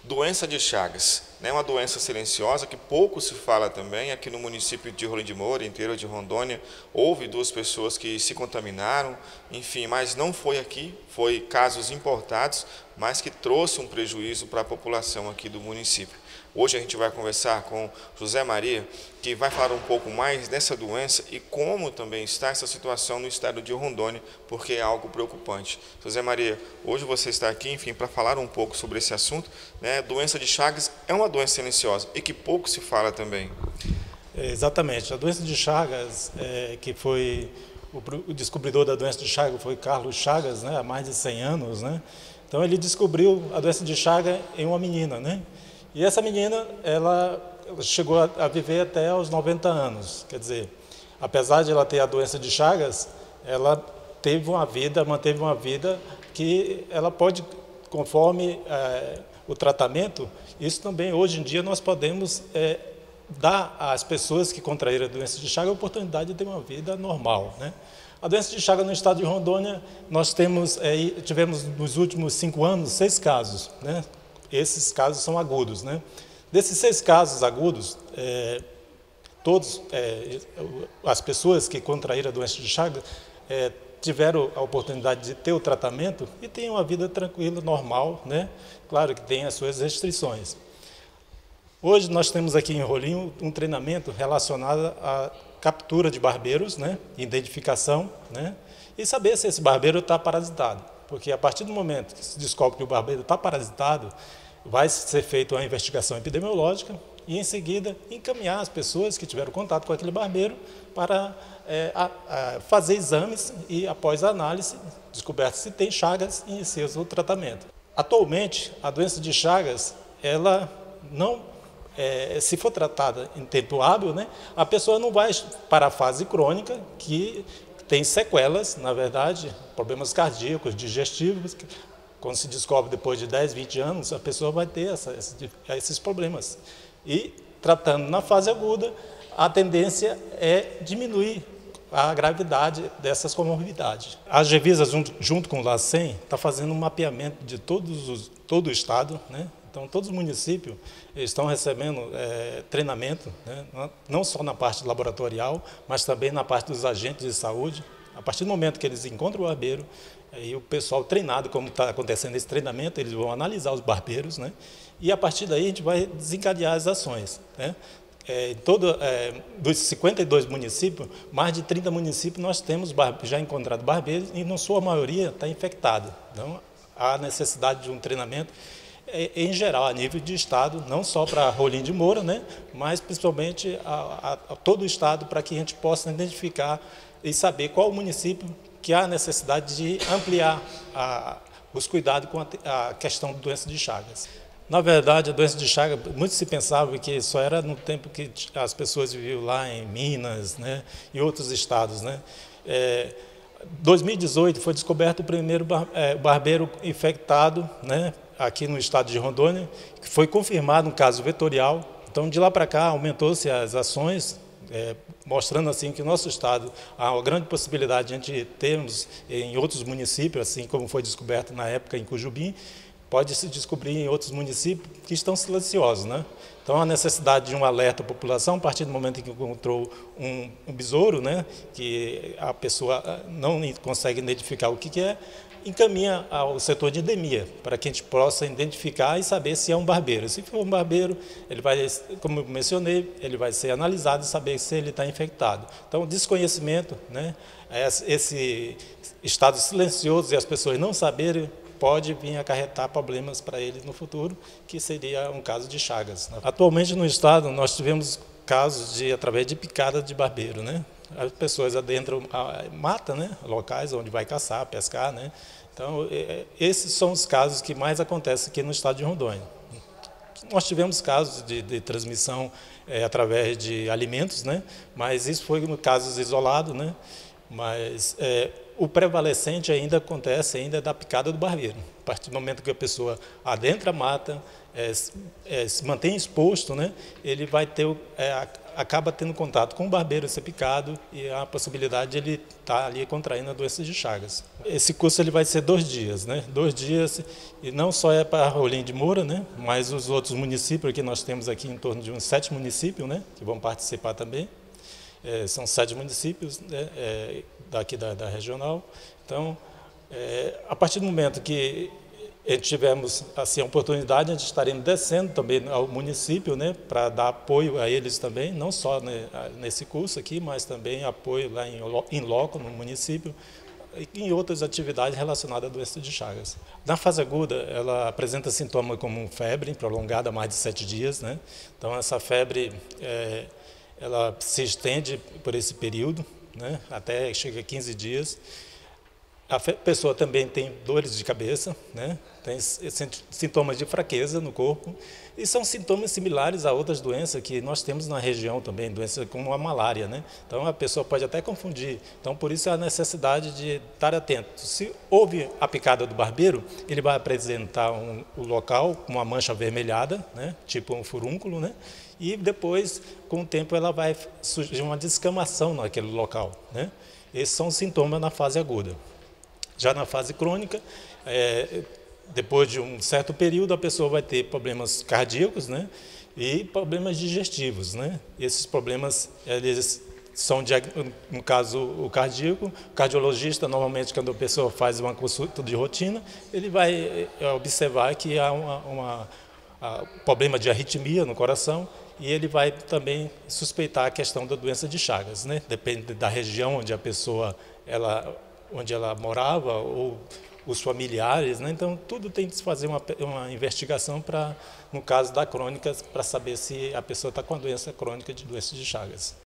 Doença de Chagas, né? Uma doença silenciosa que pouco se fala também. Aqui no município de Rolim de Moura, interior de Rondônia, houve 2 pessoas que se contaminaram, enfim, mas não foi aqui, foi casos importados, mas que trouxe um prejuízo para a população aqui do município. Hoje a gente vai conversar com José Maria, que vai falar um pouco mais dessa doença e como também está essa situação no estado de Rondônia, porque é algo preocupante. José Maria, hoje você está aqui, enfim, para falar um pouco sobre esse assunto, né? Doença de Chagas é uma doença silenciosa e que pouco se fala também. Exatamente. A doença de Chagas, que foi o descobridor da doença de Chagas foi Carlos Chagas, né, há mais de 100 anos, né? Então ele descobriu a doença de Chagas em uma menina, né? E essa menina, ela chegou a viver até aos 90 anos. Quer dizer, apesar de ela ter a doença de Chagas, ela manteve uma vida que ela pode, conforme o tratamento, isso também, hoje em dia, nós podemos dar às pessoas que contraíram a doença de Chagas a oportunidade de ter uma vida normal, né? A doença de Chagas no estado de Rondônia, nós tivemos nos últimos 5 anos 6 casos, né? Esses casos são agudos, né? Desses 6 casos agudos, as pessoas que contraíram a doença de Chagas tiveram a oportunidade de ter o tratamento e têm uma vida tranquila, normal, né? Claro que tem as suas restrições. Hoje nós temos aqui em Rolim um treinamento relacionado à captura de barbeiros, né? Identificação, né? E saber se esse barbeiro está parasitado. Porque a partir do momento que se descobre que o barbeiro está parasitado, vai ser feita uma investigação epidemiológica e, em seguida, encaminhar as pessoas que tiveram contato com aquele barbeiro para fazer exames e, após a análise, descoberto se tem Chagas e iniciar o tratamento. Atualmente, a doença de Chagas, ela não, se for tratada em tempo hábil, né, a pessoa não vai para a fase crônica, que tem sequelas, na verdade, problemas cardíacos, digestivos. Quando se descobre depois de 10, 20 anos, a pessoa vai ter esses problemas. E, tratando na fase aguda, a tendência é diminuir a gravidade dessas comorbidades. A Anvisa, junto com o LACEN, está fazendo um mapeamento de todo o estado, né? Então, todos os municípios estão recebendo treinamento, né? Não só na parte laboratorial, mas também na parte dos agentes de saúde. A partir do momento que eles encontram o barbeiro, e o pessoal treinado, como está acontecendo esse treinamento, eles vão analisar os barbeiros, né? E a partir daí a gente vai desencadear as ações, né? Dos 52 municípios, mais de 30 municípios nós temos já encontrado barbeiros e, na sua maioria, está infectado. Então, há necessidade de um treinamento em geral, a nível de estado, não só para Rolim de Moura, né? Mas principalmente a todo o estado, para que a gente possa identificar e saber qual o município que há necessidade de ampliar os cuidados com a questão da doença de Chagas. Na verdade, a doença de Chagas, muito se pensava que só era no tempo que as pessoas viviam lá em Minas, né, e outros estados, né. 2018 foi descoberto o primeiro barbeiro infectado, né, aqui no estado de Rondônia, que foi confirmado um caso vetorial. Então, de lá para cá, aumentou-se as ações, mostrando assim que o nosso estado há uma grande possibilidade de a gente termos em outros municípios, assim como foi descoberto na época em Cujubim, pode se descobrir em outros municípios que estão silenciosos, né? Então, a necessidade de um alerta à população, a partir do momento em que encontrou um besouro, né, que a pessoa não consegue identificar o que é, encaminha ao setor de endemia, para que a gente possa identificar e saber se é um barbeiro. Se for um barbeiro, ele vai, como eu mencionei, ele vai ser analisado e saber se ele está infectado. Então, o desconhecimento, né, esse estado silencioso e as pessoas não saberem, pode vir acarretar problemas para eles no futuro, que seria um caso de Chagas, né? Atualmente no estado nós tivemos casos através de picada de barbeiro, né? As pessoas adentram a mata, né? Locais onde vai caçar, pescar, né? Então, esses são os casos que mais acontecem aqui no estado de Rondônia. Nós tivemos casos de transmissão através de alimentos, né? Mas isso foi casos isolados, né? Mas o prevalecente ainda acontece da picada do barbeiro. A partir do momento que a pessoa adentra a mata, se mantém exposto, né, ele vai ter acaba tendo contato com o barbeiro, ser picado e a possibilidade de ele estar ali contraindo a doença de Chagas. Esse curso ele vai ser 2 dias, né? 2 dias, e não só é para Rolim de Moura, né? Mas os outros municípios, que nós temos aqui em torno de uns 7 municípios, né? Que vão participar também. São 7 municípios, né? Daqui da regional. Então, a partir do momento que tivemos assim, a oportunidade, a gente estaremos descendo também ao município, né, para dar apoio a eles também, não só, né, nesse curso aqui, mas também apoio lá em loco, no município, e em outras atividades relacionadas à doença de Chagas. Na fase aguda, ela apresenta sintomas como febre prolongada, mais de 7 dias. Né? Então, essa febre ela se estende por esse período, né, até chega a 15 dias. A pessoa também tem dores de cabeça, né? Tem sintomas de fraqueza no corpo, e são sintomas similares a outras doenças que nós temos na região também, doenças como a malária, né? Então a pessoa pode até confundir. Então por isso a necessidade de estar atento. Se houve a picada do barbeiro, ele vai apresentar o local com uma mancha avermelhada, né? Tipo um furúnculo, né? E depois, com o tempo, ela vai surgir uma descamação naquele local, né? Esses são os sintomas na fase aguda. Já na fase crônica, depois de um certo período, a pessoa vai ter problemas cardíacos, né, e problemas digestivos. Né? Esses problemas, eles são, no caso, o cardíaco, o cardiologista, normalmente, quando a pessoa faz uma consulta de rotina, ele vai observar que há problema de arritmia no coração, e ele vai também suspeitar a questão da doença de Chagas. Né? Depende da região onde a pessoa onde ela morava, ou os familiares, né? Então tudo tem que se fazer uma investigação para, no caso da crônica, para saber se a pessoa está com a doença crônica de doença de Chagas.